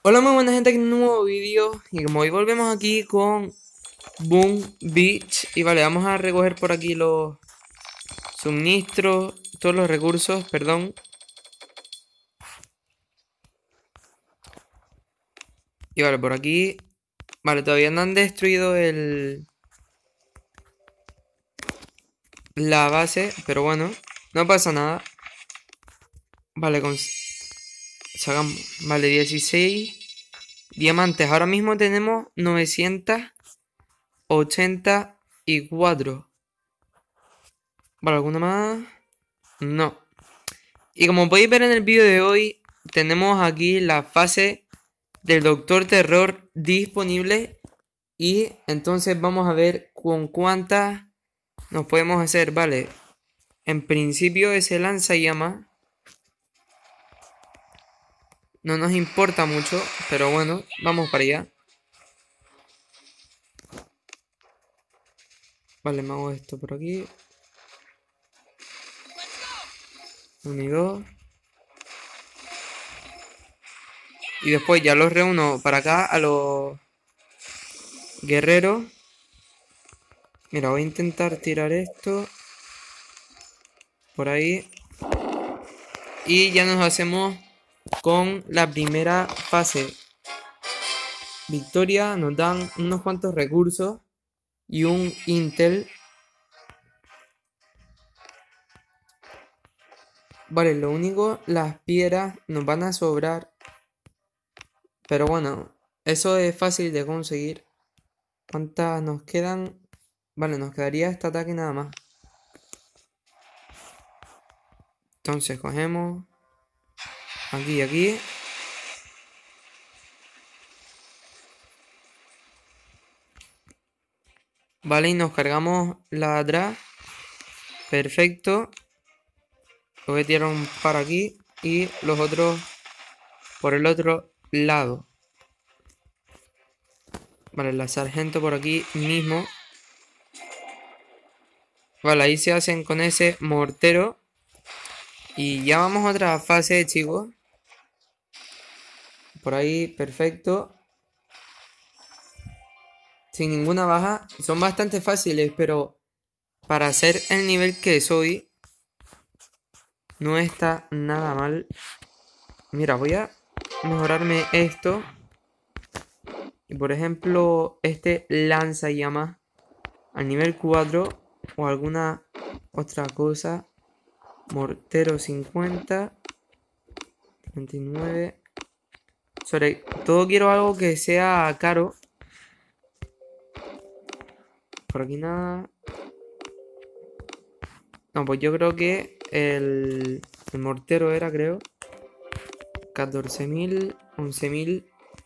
Hola, muy buena gente, aquí en un nuevo vídeo. Y como hoy volvemos aquí con Boom Beach. Y vale, vamos a recoger por aquí los suministros, todos los recursos, perdón. Y vale, por aquí. Vale, todavía no han destruido la base, pero bueno, no pasa nada. Vale, vale, 16 diamantes. Ahora mismo tenemos 984. Vale, ¿alguna más? No. Y como podéis ver en el vídeo de hoy, tenemos aquí la fase del Doctor Terror disponible. Y entonces vamos a ver con cuántas nos podemos hacer. Vale, en principio ese lanzallamas no nos importa mucho, pero bueno, vamos para allá. Vale, me hago esto por aquí. 1 y 2. Y después ya los reúno para acá a los guerreros. Mira, voy a intentar tirar esto por ahí. Y ya nos hacemos con la primera fase. Victoria, nos dan unos cuantos recursos y un Intel. Vale, lo único, las piedras nos van a sobrar. Pero bueno, eso es fácil de conseguir. ¿Cuántas nos quedan? Vale, nos quedaría este ataque nada más. Entonces cogemos aquí y aquí. Vale, y nos cargamos la de atrás. Perfecto. Lo voy a tirar un par aquí y los otros por el otro lado. Vale, la sargento por aquí mismo. Vale, ahí se hacen con ese mortero. Y ya vamos a otra fase, chicos. Por ahí, perfecto. Sin ninguna baja. Son bastante fáciles, pero para hacer el nivel que soy, no está nada mal. Mira, voy a mejorarme esto. Y por ejemplo, este lanzallamas al nivel 4 o alguna otra cosa. Mortero 50. 29. Sobre todo quiero algo que sea caro. Por aquí nada. No, pues yo creo que el mortero era, creo, 14.000, 11.000.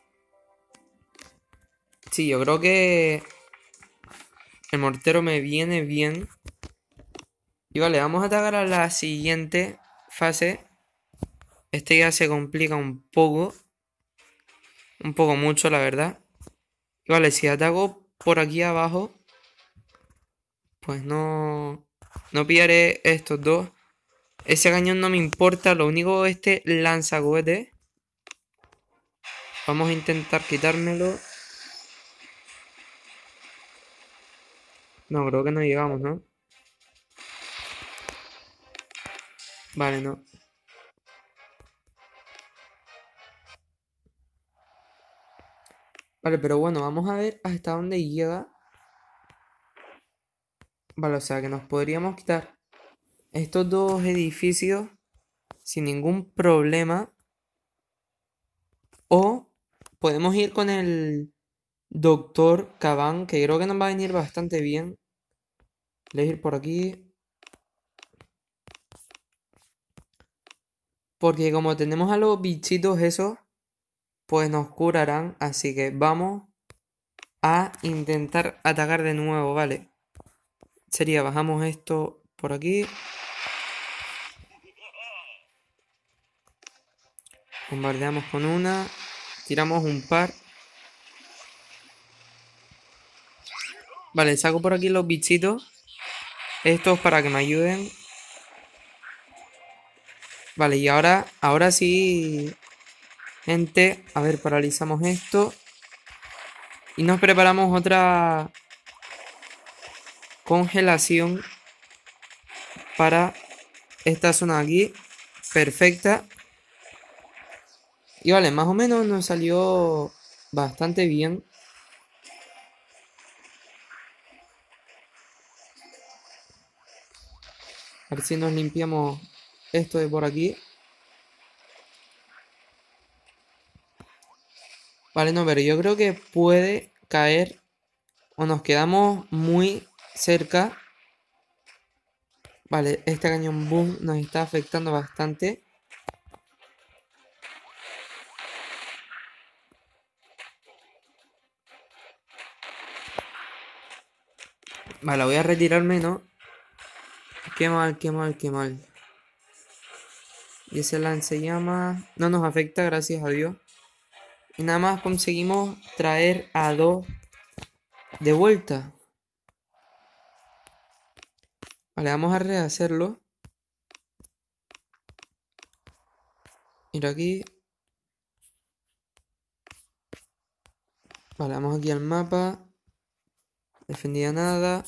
Sí, yo creo que el mortero me viene bien. Y vale, vamos a atacar a la siguiente fase. Este ya se complica un poco. Un poco mucho, la verdad. Y vale, si ataco por aquí abajo, pues no pillaré estos dos. Ese cañón no me importa, lo único este lanzacohetes. Vamos a intentar quitármelo. No, creo que no llegamos, ¿no? Vale, no. Vale, pero bueno, vamos a ver hasta dónde llega. Vale, o sea que nos podríamos quitar estos dos edificios sin ningún problema. O podemos ir con el Doctor Caban, que creo que nos va a venir bastante bien. Voy a ir por aquí. Porque como tenemos a los bichitos esos, pues nos curarán. Así que vamos a intentar atacar de nuevo, ¿vale? Sería, bajamos esto por aquí. Bombardeamos con una. Tiramos un par. Vale, saco por aquí los bichitos. Estos para que me ayuden. Vale, y ahora sí Gente, a ver, paralizamos esto. Y nos preparamos otra congelación para esta zona de aquí. Perfecta. Y vale, más o menos nos salió bastante bien. A ver si nos limpiamos esto de por aquí. Vale, no, pero yo creo que puede caer o nos quedamos muy cerca. Vale, este cañón boom nos está afectando bastante. Vale, voy a retirarme, ¿no? Qué mal, qué mal, qué mal. Y ese lanzallamas no nos afecta, gracias a Dios. Y nada más conseguimos traer a dos de vuelta. Vale, vamos a rehacerlo. Mira aquí. Vale, vamos aquí al mapa. Defendía nada.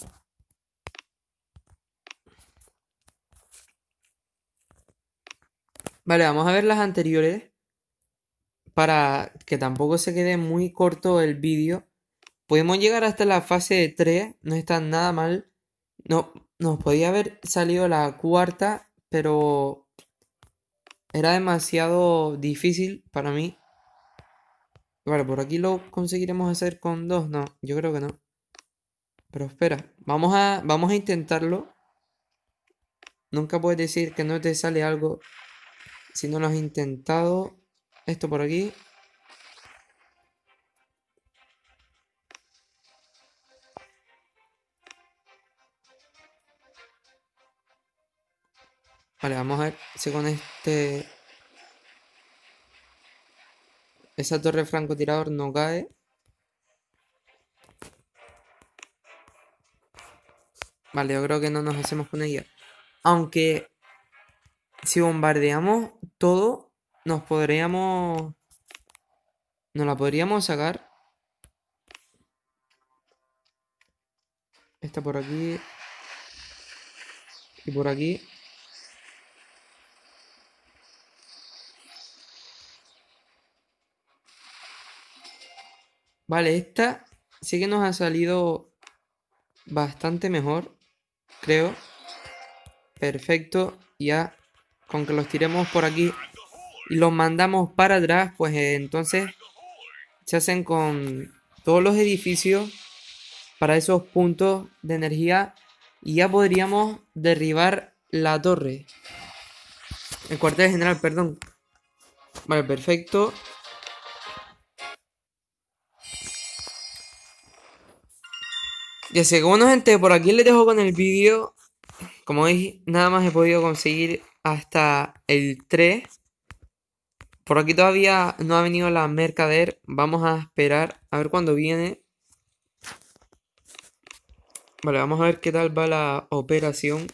Vale, vamos a ver las anteriores. Para que tampoco se quede muy corto el vídeo. Podemos llegar hasta la fase de 3. No está nada mal. No, nos podía haber salido la cuarta. Pero era demasiado difícil para mí. Vale, por aquí lo conseguiremos hacer con dos. No, yo creo que no. Pero espera, vamos a intentarlo. Nunca puedes decir que no te sale algo si no lo has intentado. Esto por aquí. Vale, vamos a ver si con esa torre francotirador no cae. Vale, yo creo que no nos hacemos con ella. Aunque si bombardeamos todo, nos la podríamos sacar. Esta por aquí. Y por aquí. Vale, esta sí que nos ha salido bastante mejor, creo. Perfecto. Ya con que los tiremos por aquí y los mandamos para atrás, pues entonces se hacen con todos los edificios para esos puntos de energía y ya podríamos derribar la torre. El cuartel general, perdón. Vale, perfecto. Y así que bueno, gente, por aquí les dejo con el vídeo. Como veis, nada más he podido conseguir hasta el 3. Por aquí todavía no ha venido la mercader. Vamos a esperar a ver cuándo viene. Vale, vamos a ver qué tal va la operación.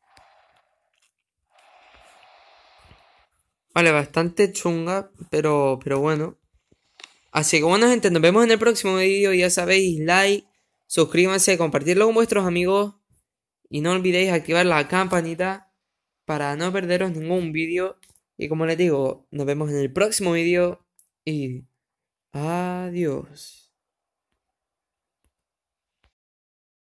Vale, bastante chunga, pero bueno. Así que bueno, gente, nos vemos en el próximo vídeo. Ya sabéis, like, suscríbanse, compartirlo con vuestros amigos. Y no olvidéis activar la campanita para no perderos ningún vídeo. Y como les digo, nos vemos en el próximo vídeo. Y adiós.